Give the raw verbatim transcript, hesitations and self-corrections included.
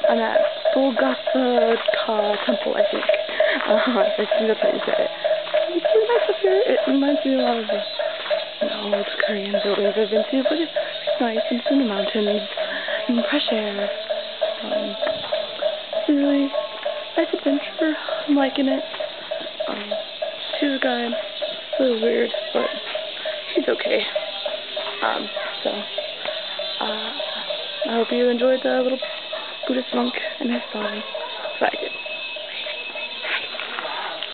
I'm at Bulguksa temple, I think. Uh, I think that's how you say it. It's really nice up here. It reminds me a lot of the you know, old Korean buildings I've been to, but it's nice. It's in the mountains and fresh air. Um, it's a really nice adventure. I'm liking it. Um, tour guide, a little weird, but he's okay. Um, so, uh, I hope you enjoyed the little Buddhist monk and his song. That's what I did.